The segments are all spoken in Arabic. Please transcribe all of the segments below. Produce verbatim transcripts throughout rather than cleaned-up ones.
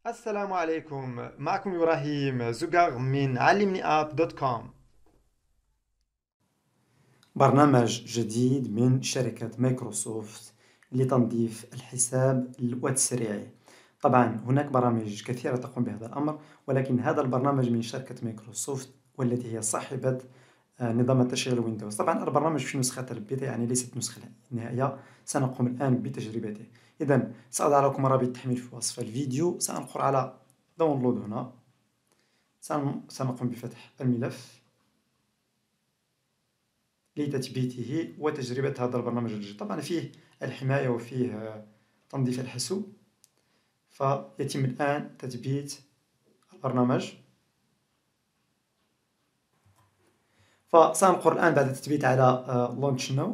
السلام عليكم، معكم إبراهيم زقر من علمني آب دوت كوم. برنامج جديد من شركة مايكروسوفت لتنظيف الحساب السريع. طبعا هناك برامج كثيرة تقوم بهذا الأمر، ولكن هذا البرنامج من شركة مايكروسوفت والتي هي صاحبة آه، نظام التشغيل ويندوز. طبعا البرنامج في نسخة البيتا، يعني ليست نسخة نهائية. سنقوم الآن بتجربته. إذا سأضع لكم رابط التحميل في وصف الفيديو. سنقر على داونلود هنا. سن- سنقوم بفتح الملف لتثبيته وتجربة هذا البرنامج الجديد. طبعا فيه الحماية وفيه تنظيف الحاسوب، فيتم الآن تثبيت البرنامج. فسنقر الآن بعد التثبيت على Launch Now.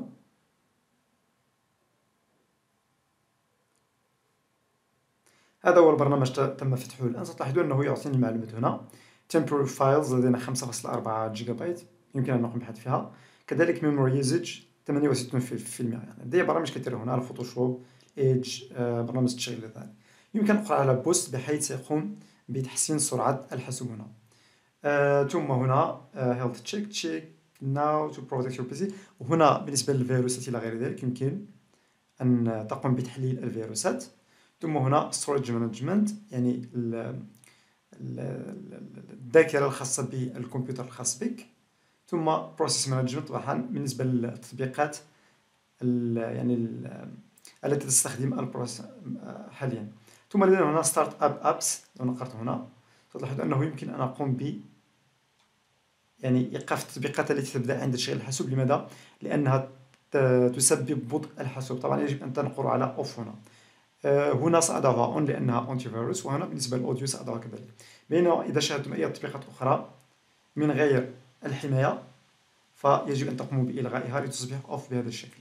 هذا هو البرنامج تم فتحه الآن. ستلاحظون أنه يعطيني المعلومات هنا. Temporary Files لدينا خمسة فاصلة أربعة جيجا بايت يمكن أن نقوم بحذفها فيها. كذلك Memory Usage ثمانية وستين بالمئة. يعني لدي برامج كثيرة هنا: الفوتوشوب، إيدج، برنامج التشغيل الثاني. يمكن أن أقرأ على بوست بحيث سيقوم بتحسين سرعة الحاسوب هنا. آه، ثم هنا آه، health check check now to protect your بي سي. وهنا بالنسبة للفيروسات إلى غير ذلك يمكن أن تقوم بتحليل الفيروسات. ثم هنا storage management، يعني ال- ال- الذاكرة الخاصة بالكمبيوتر الخاص بك. ثم process management طبعا بالنسبة للتطبيقات ال- يعني ال- التي تستخدم البروس حاليا. ثم لدينا هنا ستارت اب ابس. لو نقرت هنا ستلاحظ انه يمكن ان اقوم ب يعني ايقاف التطبيقات التي تبدا عند تشغيل الحاسوب. لماذا؟ لانها ت- تسبب بطء الحاسوب. طبعا يجب ان تنقر على اوف هنا. آه، هنا سأضعها اون لانها انتي فيروس، وهنا بالنسبه للاوديو سأضعها كذلك. بينما اذا شاهدتم اي تطبيقات اخرى من غير الحمايه فيجب ان تقوموا بالغائها لتصبح اوف بهذا الشكل.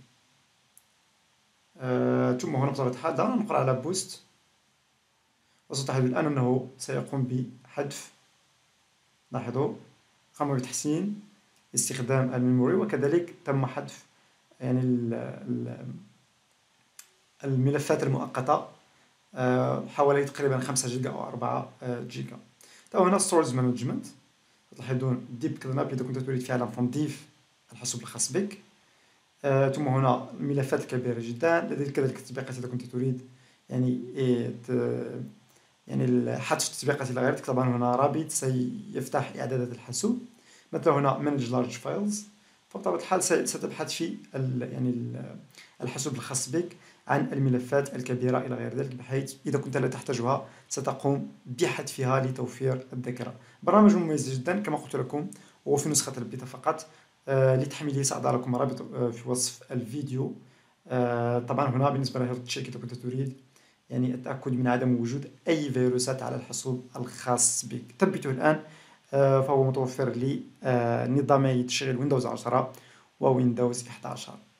آه، ثم هنا بطبيعة الحال دعونا نقرأ على بوست. وستلاحظ الآن أنه سيقوم بحذف. لاحظوا، قام بتحسين استخدام الميموري، وكذلك تم حذف يعني ال- ال- الملفات المؤقتة، آه، حوالي تقريبا خمسة جيجا أو أربعة جيجا. طبعا هنا ستورج مانجمنت. تلاحظون ديب كليناب إذا كنت تريد فعلا تنظيف الحاسوب الخاص بك. آه، ثم هنا الملفات الكبيرة جدا. لديك كذلك التطبيقات إذا كنت تريد يعني إيه ت- يعني حذف التطبيقات إلى غيرك. طبعا هنا رابط سيفتح إعدادات الحاسوب. مثلا هنا manage large files. فبطبيعة الحال ستبحث في ال يعني ال الحاسوب الخاص بك عن الملفات الكبيرة إلى غير ذلك، بحيث إذا كنت لا تحتاجها ستقوم بحذفها لتوفير الذاكرة. برنامج مميز جدا كما قلت لكم، هو في نسخة البيتا فقط. آه، لتحميله سأضع لكم رابط آه، في وصف الفيديو. آه، طبعا هنا بالنسبة لهيلث تشيك إذا كنت تريد يعني التأكد من عدم وجود أي فيروسات على الحاسوب الخاص بك. ثبته الآن. آه، فهو متوفر لنظامي تشغيل ويندوز عشرة وويندوز إحدى عشر.